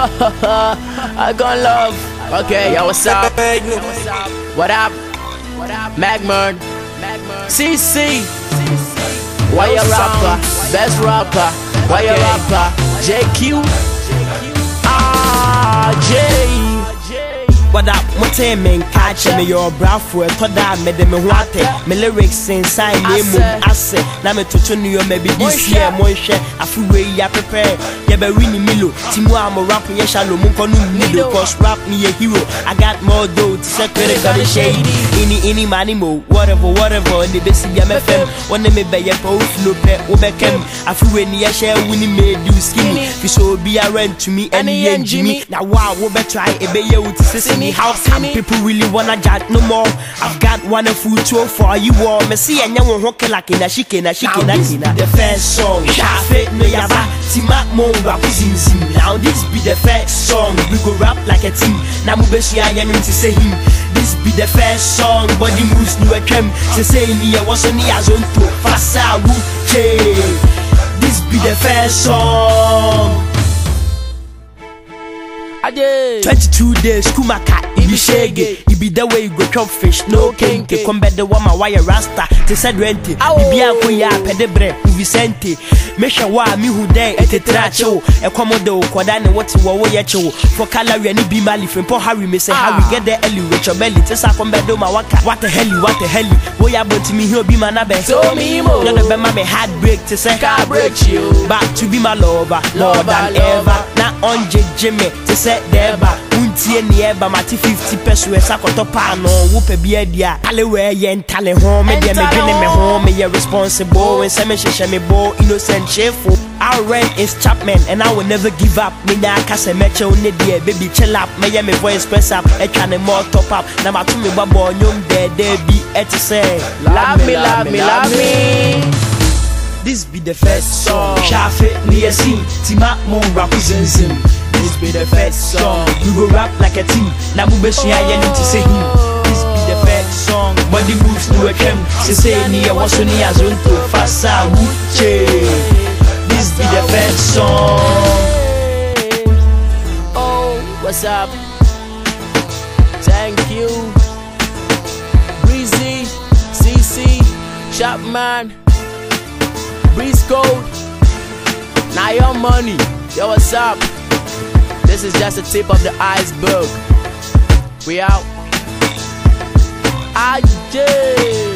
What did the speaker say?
I gon' love. Okay, yo, what's up? What up? Magmurd, CC. Why you rapper? Best rapper. Why you rapper? JQ. J. What up, Motemen, catch me your bravo, Toda, Madame Water, my lyrics inside name, Asse, Name to New York, maybe this year, Monshe, a few way ya prepare, Yaberini Milo, Timua, I'm a rapper, Yashalo, Munkonu, Nido, cause rap me a hero. I got more dough to separate the shady, any manimo, whatever, the best MFM, one me by your post, look at Obekem, a few way near share winning made you skinny, if so be a rent to me, and Jimmy, now wow, we'll try a bayer to see. How come people really wanna judge no more? I've got wonderful tour for you all. Me see and young hockey like in a chicken. The first song, Shafe no yaba, Tima mo rap zim. Now this be the first song, we go rap like a team. Now mu beshi ayan to say him. This be the first song, body moves new a trem. Se say me I was on the azonto, fasa wuche. This be the first song. 22 days, Kumaka, Ibi Shege, Ibi the way you go chop fish, no king, te come back the one my wire rasta, te said rente, Ibianco ya, pedebre, Vicente, Mesha wa, me who day, et tracho, a comodo, Quadane, what's wawayacho, for Calari and Ibi Mali, from poor Harry, may say how we get the Ellie with your belly, Tessa come back do my waka, what the hell, boy, about to me, he'll be my nabe, so me, more, not the my heartbreak, to say, I break you, back to be my lover, more than ever, not on Jimmy, to say, Deba, Unti and Yeba, Mati 50 pesos, Sakotopano, Whoop a dia, Alleyway, and Tally home, and me home, you're responsible, and Semesh me bo, innocent cheerful. Our rent is Chapman, and I will never give up. Me na kase meche onedie, baby chill up, me me voice press up, e chane more top up. Na ma to me babo nyom de be et say, love me. This be the first song. Shafe ni esi, Tima mo rap zim. This be the first song. We go rap like a team. Na mu beshi ayen to say him. This be the first song. Body moves to a chem. Se say ni a waso ni azonto fasa wuche. This be the first song. Oh, what's up? Thank you, Breezy, CC, Chapman, Breeze Code. Now your money. Yo, what's up? This is just the tip of the iceberg. We out.